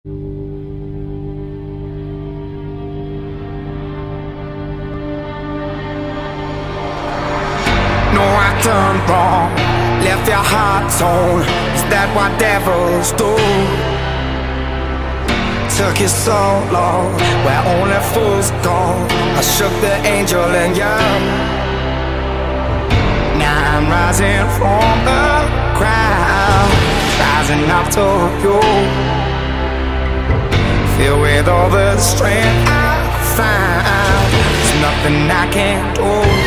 No, I done wrong, left your heart torn. Is that what devils do? Took you so long, where only fools go. I shook the angel in you. Now I'm rising from the crowd, rising up to you. Filled with all the strength I find, there's nothing I can't do.